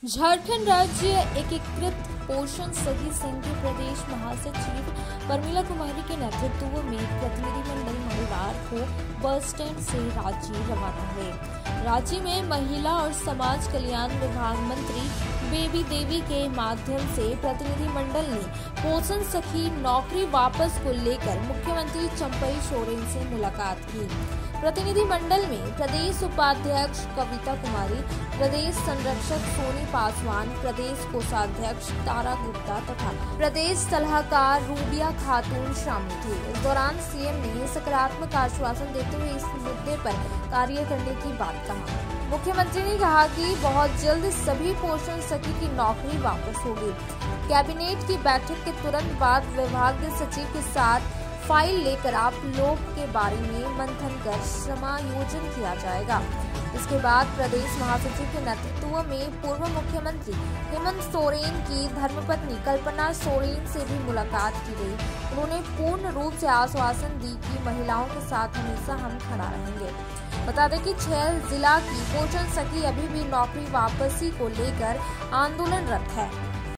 झारखंड राज्य एकीकृत पोषण सखी संघ के प्रदेश महासचिव परमिला कुमारी के नेतृत्व में प्रतिनिधिमंडल मंगलवार को बस स्टैंड से रांची रवाना हुए। रांची में महिला और समाज कल्याण विभाग मंत्री बेबी देवी के माध्यम से प्रतिनिधिमंडल ने पोषण सखी नौकरी वापस को लेकर मुख्यमंत्री चंपई सोरेन से मुलाकात की। प्रतिनिधिमंडल में प्रदेश उपाध्यक्ष कविता कुमारी, प्रदेश संरक्षक सोनी पासवान, प्रदेश कोषाध्यक्ष तारा गुप्ता तथा प्रदेश सलाहकार रूबिया खातून शामिल थे। इस दौरान सीएम ने सकारात्मक आश्वासन देते हुए इस मुद्दे पर कार्य करने की बात कहा। मुख्यमंत्री ने कहा कि बहुत जल्द सभी पोषण सखी की नौकरी वापस होगी। कैबिनेट की बैठक के तुरंत बाद विभाग सचिव के साथ फाइल लेकर आप लोग के बारे में मंथन कर समायोजन किया जाएगा। इसके बाद प्रदेश महासचिव के नेतृत्व में पूर्व मुख्यमंत्री हेमंत सोरेन की धर्मपत्नी कल्पना सोरेन से भी मुलाकात की गई। उन्होंने पूर्ण रूप से आश्वासन दी कि महिलाओं के साथ हमेशा हम खड़ा रहेंगे। बता दें कि 6 जिला की पोषण सखी अभी भी नौकरी वापसी को लेकर आंदोलनरत है।